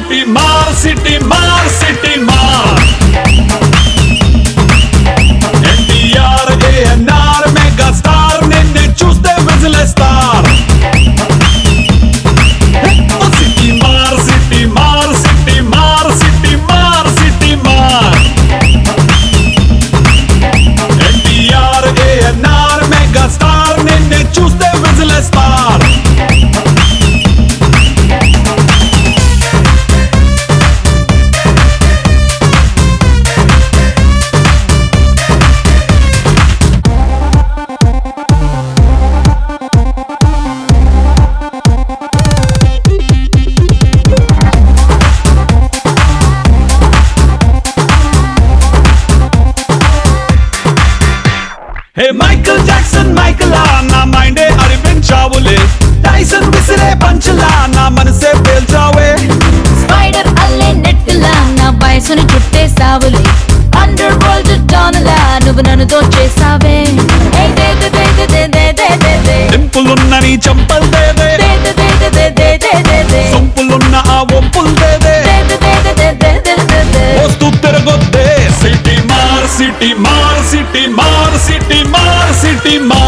city मार city मार NTR ANR mega star నిన్నే చూస్తే విజిలేస్తారు సిటీ మార్ సిటీ మార్ సిటీ మార్ సిటీ మార్ సిటీ మార్ ఎన్టీఆర్ ఏఎన్ఆర్ మెగా స్టార్ నిన్నే చూస్తే విజిలేస్తారు Hey Michael Jackson Michael na mind e aripinchawule Tyson visire panchla na manase pelchawe Spider alle netla na vayasuni chuttesavule Underworld donala nuvu nanu dochesave Hey de de de de de de de de de Dimpulunna nee champal de de de de de de de de de de Sompulunna aa ompul de de de de de de de de de de Ostu teragodde city mar city mar city mar city mar city mar